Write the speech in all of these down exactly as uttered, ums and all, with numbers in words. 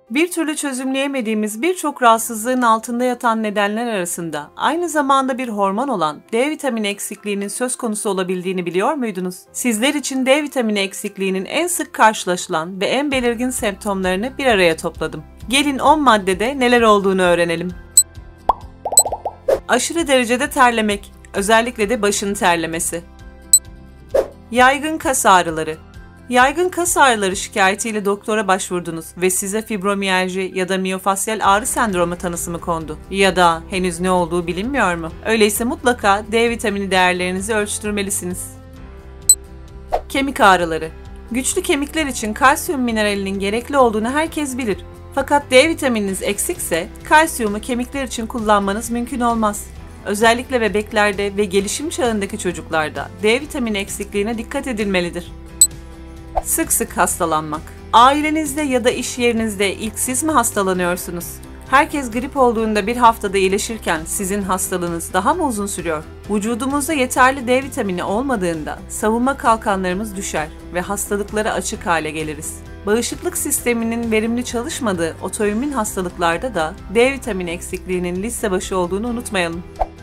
Bir türlü çözümleyemediğimiz birçok rahatsızlığın altında yatan nedenler arasında aynı zamanda bir hormon olan D vitamini eksikliğinin söz konusu olabildiğini biliyor muydunuz? Sizler için D vitamini eksikliğinin en sık karşılaşılan ve en belirgin semptomlarını bir araya topladım. Gelin on maddede neler olduğunu öğrenelim. Aşırı derecede terlemek, özellikle de başın terlemesi. Yaygın kas ağrıları. Yaygın kas ağrıları şikayetiyle doktora başvurdunuz ve size fibromiyalji ya da miyofasyal ağrı sendromu tanısı mı kondu? Ya da henüz ne olduğu bilinmiyor mu? Öyleyse mutlaka D vitamini değerlerinizi ölçtürmelisiniz. Kemik ağrıları. Güçlü kemikler için kalsiyum mineralinin gerekli olduğunu herkes bilir. Fakat D vitamininiz eksikse kalsiyumu kemikler için kullanmanız mümkün olmaz. Özellikle bebeklerde ve gelişim çağındaki çocuklarda D vitamini eksikliğine dikkat edilmelidir. Sık sık hastalanmak. Ailenizde ya da iş yerinizde ilk siz mi hastalanıyorsunuz? Herkes grip olduğunda bir haftada iyileşirken sizin hastalığınız daha mı uzun sürüyor? Vücudumuzda yeterli D vitamini olmadığında savunma kalkanlarımız düşer ve hastalıklara açık hale geliriz. Bağışıklık sisteminin verimli çalışmadığı otoimmün hastalıklarda da D vitamini eksikliğinin liste başı olduğunu unutmayalım.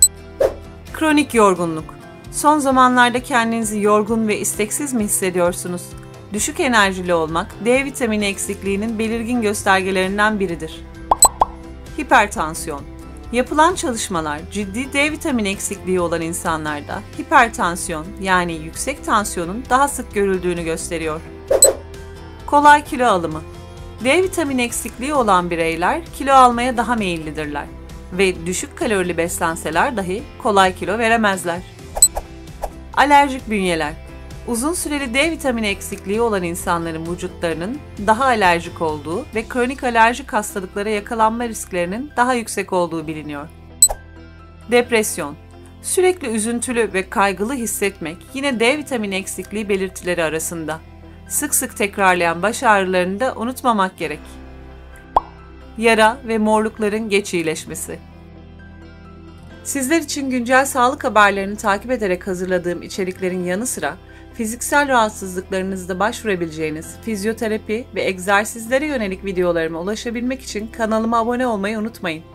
Kronik yorgunluk. Son zamanlarda kendinizi yorgun ve isteksiz mi hissediyorsunuz? Düşük enerjili olmak D vitamini eksikliğinin belirgin göstergelerinden biridir. Hipertansiyon. Yapılan çalışmalar ciddi D vitamini eksikliği olan insanlarda hipertansiyon yani yüksek tansiyonun daha sık görüldüğünü gösteriyor. Kolay kilo alımı. D vitamini eksikliği olan bireyler kilo almaya daha meyillidirler ve düşük kalorili beslenseler dahi kolay kilo veremezler. Alerjik bünyeler. Uzun süreli D vitamini eksikliği olan insanların vücutlarının daha alerjik olduğu ve kronik alerjik hastalıklara yakalanma risklerinin daha yüksek olduğu biliniyor. Depresyon. Sürekli üzüntülü ve kaygılı hissetmek yine D vitamini eksikliği belirtileri arasında. Sık sık tekrarlayan baş ağrılarını da unutmamak gerek. Yara ve morlukların geç iyileşmesi. Sizler için güncel sağlık haberlerini takip ederek hazırladığım içeriklerin yanı sıra fiziksel rahatsızlıklarınızda başvurabileceğiniz fizyoterapi ve egzersizlere yönelik videolarıma ulaşabilmek için kanalıma abone olmayı unutmayın.